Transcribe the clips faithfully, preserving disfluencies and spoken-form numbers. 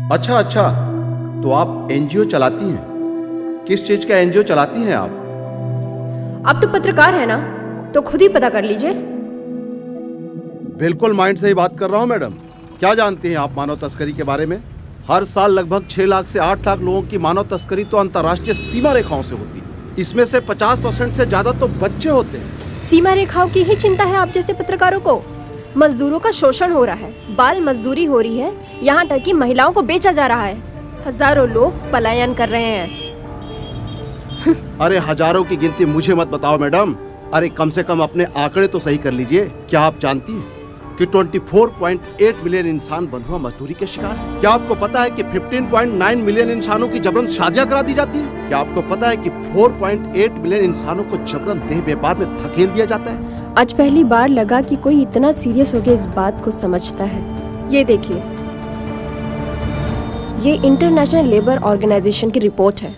अच्छा अच्छा, तो आप एनजीओ चलाती हैं? किस चीज का एनजीओ चलाती हैं आप? आप तो पत्रकार हैं ना, तो खुद ही पता कर लीजिए। बिल्कुल माइंड से ही बात कर रहा हूं मैडम। क्या जानती हैं आप मानव तस्करी के बारे में? हर साल लगभग छह लाख से आठ लाख लोगों की मानव तस्करी तो अंतर्राष्ट्रीय सीमा रेखाओं से होती है। इसमें से पचास परसेंट से ज्यादा तो बच्चे होते हैं। सीमा रेखाओं की ही चिंता है आप जैसे पत्रकारों को? मजदूरों का शोषण हो रहा है, बाल मजदूरी हो रही है, यहाँ तक कि महिलाओं को बेचा जा रहा है। हजारों लोग पलायन कर रहे हैं। अरे हजारों की गिनती मुझे मत बताओ मैडम। अरे कम से कम अपने आंकड़े तो सही कर लीजिए। क्या आप जानती हैं कि चौबीस पॉइंट आठ मिलियन इंसान बंधुआ मजदूरी के शिकार हैं? क्या आपको पता है कि पंद्रह पॉइंट नौ मिलियन इंसानों की जबरन शादियां करा दी जाती हैं? क्या आपको पता है कि चार पॉइंट आठ मिलियन इंसानों को जबरन देह व्यापार में धकेल दिया जाता है? आज पहली बार लगा कि कोई इतना सीरियस हो गया इस बात को समझता है। ये देखिए, ये इंटरनेशनल लेबर ऑर्गेनाइजेशन की रिपोर्ट है।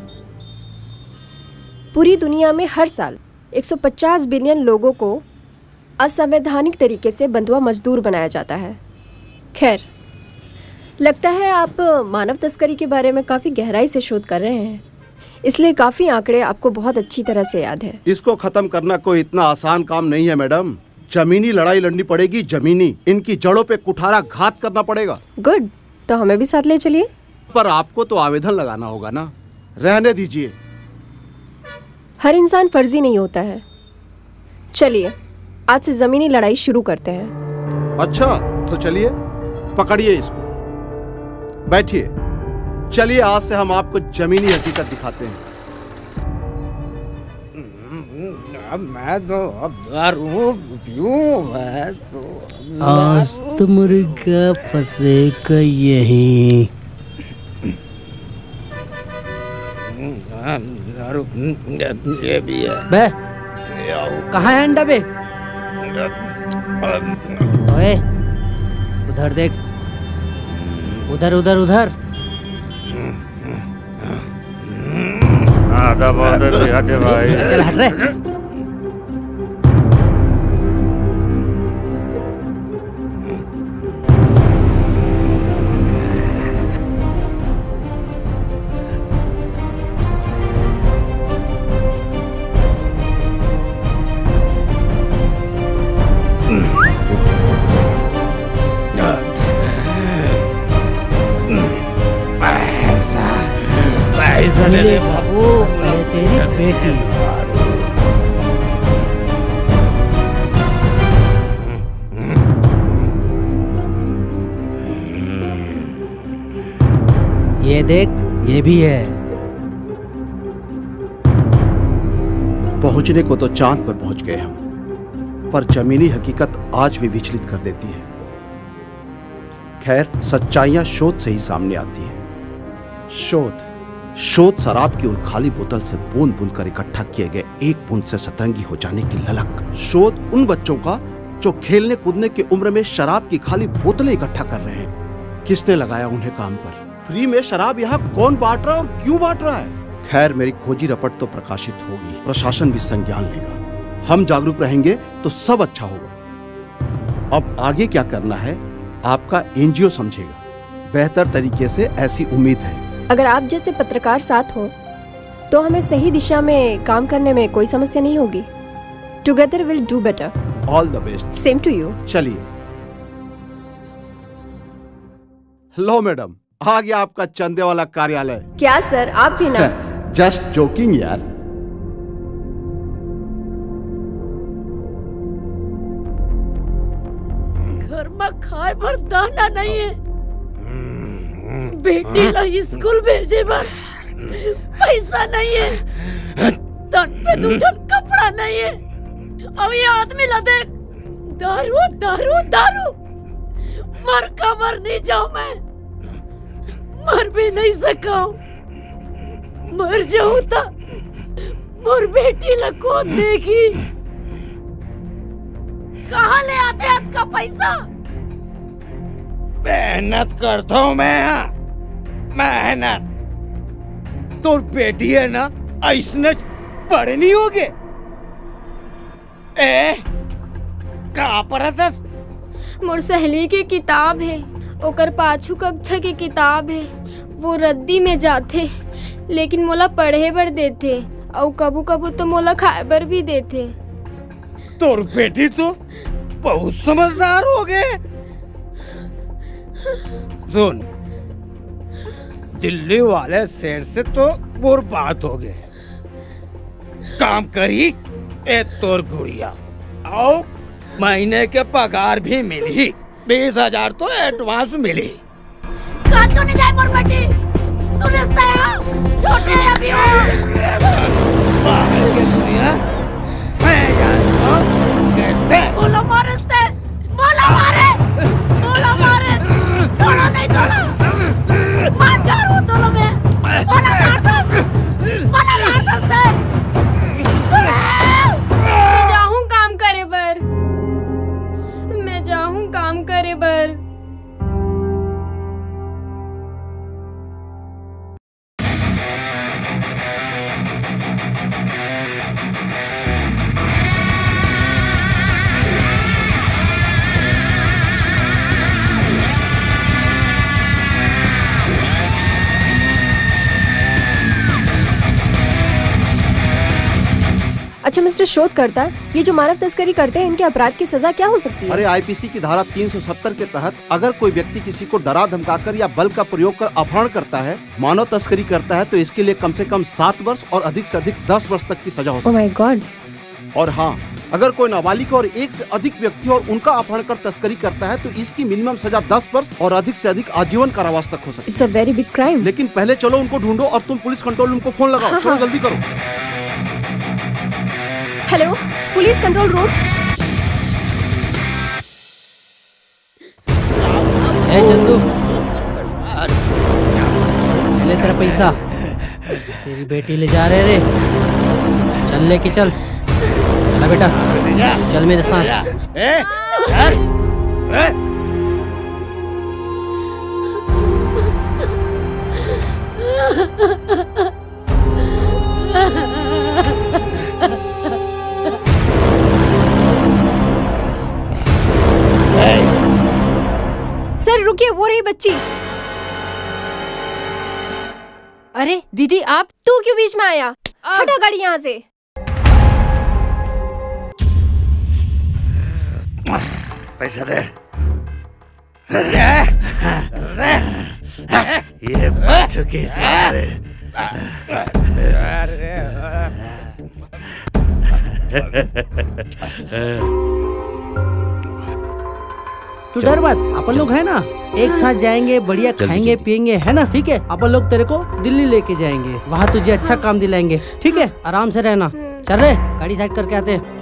पूरी दुनिया में हर साल एक सौ पचास बिलियन लोगों को असंवैधानिक तरीके से बंधुआ मजदूर बनाया जाता है। खैर, लगता है आप मानव तस्करी के बारे में काफ़ी गहराई से शोध कर रहे हैं, इसलिए काफ़ी आंकड़े आपको बहुत अच्छी तरह से याद है। इसको खत्म करना कोई इतना आसान काम नहीं है मैडम। जमीनी लड़ाई लड़नी पड़ेगी, जमीनी। इनकी जड़ों पे कुठारा घात करना पड़ेगा। गुड, तो हमें भी साथ ले चलिए। पर आपको तो आवेदन लगाना होगा ना। रहने दीजिए। हर इंसान फर्जी नहीं होता है। चलिए, आज से जमीनी लड़ाई शुरू करते हैं। अच्छा, तो चलिए, पकड़िए इसको, बैठिए। चलिए, आज से हम आपको जमीनी हकीकत दिखाते हैं। मैं तो अब दारू पीऊं, मैं तो आज तो मुर्गा फंसेगा यहीं। दारू ये भी है। बे, कहाँ है अंडा बे? ओए, उधर देख, उधर उधर उधर। आधा बॉर्डर भी हटे भाई। चल हट रे। ले बाबू, ये तेरी बेटी। ये देख, ये भी है। पहुंचने को तो चांद पर पहुंच गए हम, पर जमीनी हकीकत आज भी विचलित कर देती है। खैर, सच्चाइयां शोध से ही सामने आती हैं। शोध शोध शराब की उन खाली बोतल से बूंद बूंद कर इकट्ठा किए गए एक बूंद से सतरंगी हो जाने की ललक। शोध उन बच्चों का जो खेलने कूदने की उम्र में शराब की खाली बोतलें इकट्ठा कर रहे हैं। किसने लगाया उन्हें काम पर? फ्री में शराब यहाँ कौन बांट रहा है और क्यों बांट रहा है? खैर, मेरी खोजी रपट तो प्रकाशित होगी, प्रशासन भी संज्ञान लेगा। हम जागरूक रहेंगे तो सब अच्छा होगा। अब आगे क्या करना है आपका एनजीओ समझेगा। बेहतर तरीके से, ऐसी उम्मीद है। अगर आप जैसे पत्रकार साथ हो तो हमें सही दिशा में काम करने में कोई समस्या नहीं होगी। Together will do better. All the best. Same to you. चलिए। लो मैडम, आ गया आपका चंदे वाला कार्यालय। क्या सर, आप भी ना। जस्ट जोकिंग यार। घर में खाए पर दाना नहीं है, बेटी ला स्कूल भेजे पर पैसा नहीं है, तन पे दूठन कपड़ा नहीं है। अब ये आदमी ला देख, दारू दारू दारू। मर का मर नहीं जाऊं मैं, मर भी नहीं सका। मर जाऊं तो मोर बेटी ला कौन देगी? कहाँ ले आते हैं का पैसा? मेहनत करता हूँ मैं, मेहनत। तो बेटी है ना, ऐसने पढ़े नहीं होगे। ए, कहाँ पर है? मोर सहेली की किताब है, ओकर पाछू कक्षा की किताब है, वो रद्दी में जाते, लेकिन मोला पढ़े बर देते और कबू कबू तो मोला खाए बर भी देते। तोर बेटी तो बहुत समझदार हो गए। सुन, दिल्ली वाले शेर से तो बुर बात हो गए। काम करी ए तोर गुड़िया और महीने के पगार भी मिली, बीस हजार तो एडवांस मिली। काचो नहीं जाए मोर बेटी, सुनस्ते हो छोटे अभी बाहर के दुनिया मैं जानता हूँ कहते बोलो मारस्ते, बोलो मारे, बोलो मारे, छोड़ो नहीं तोलो, मार जाऊँ तोलो मैं, बोलो मार दस, बोलो मार दस दे। मैं जाऊँ काम करे बर, मैं जाऊँ काम करे बर। अच्छा मिस्टर शोधकर्ता, ये जो मानव तस्करी करते हैं, इनके अपराध की सजा क्या हो सकती है? अरे आईपीसी की धारा तीन सौ सत्तर के तहत अगर कोई व्यक्ति किसी को डरा धमकाकर या बल का प्रयोग कर अपहरण करता है, मानव तस्करी करता है, तो इसके लिए कम से कम सात वर्ष और अधिक से अधिक दस वर्ष तक की सजा हो सकती है। Oh my God. और हाँ, अगर कोई नाबालिग और एक से अधिक व्यक्ति और उनका अपहरण कर तस्करी करता है तो इसकी मिनिमम सजा दस वर्ष और अधिक से अधिक आजीवन कारावास तक हो सकती है। It's a very big crime. लेकिन पहले चलो उनको ढूंढो और तुम पुलिस कंट्रोल रूम को फोन लगाओ। हाँ, चलो हाँ। जल्दी करो। Hello, police control room. ए चंदू, ले तेरा पैसा, तेरी बेटी ले जा रहे रे। चल लेके चल, चला बेटा, चल मेरे साथ। ए, चल, ए। सर रुकिए, वो रही बच्ची। अरे दीदी, आप तू क्यों बीच में आया? हटा गाड़ी यहाँ से। पैसा दे। ये बच्चों के सारे। तू डर मत, अपन लोग है ना, एक साथ जाएंगे, बढ़िया खाएंगे पिएंगे, है ना? ठीक है, अपन लोग तेरे को दिल्ली लेके जाएंगे, वहाँ तुझे अच्छा काम दिलाएंगे। ठीक है, आराम से रहना। चल रे, गाड़ी साइड करके आते हैं।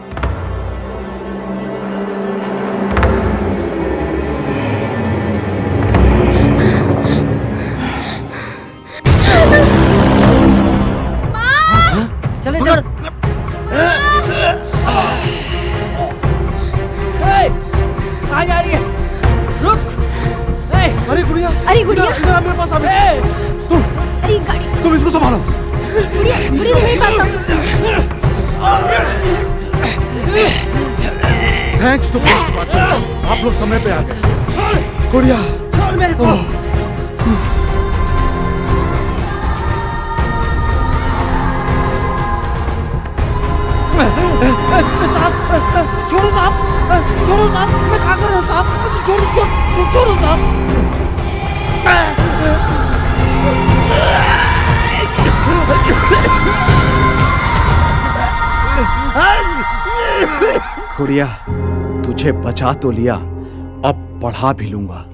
चले चल। कहाँ जा रही है? रुक। अरे गुड़िया, अरे गुड़िया, इधर आ मेरे पास आ। तुम अरे गाड़ी, तुम इसको संभालो। गुड़िया, गुड़िया मेरे पास आओ। थैंक्स टू पुलिस डिपार्टमेंट, आप लोग समय पे आ गए। गुड़िया, छोड़ मेरे को। छोड़ो साहब, छोड़ो साहब, मैं क्या कर रहा हूँ साहब? छोड़ो, छोड़ो, छोड़ो साहब। गुड़िया, तुझे बचा तो लिया, अब पढ़ा भी लूंगा।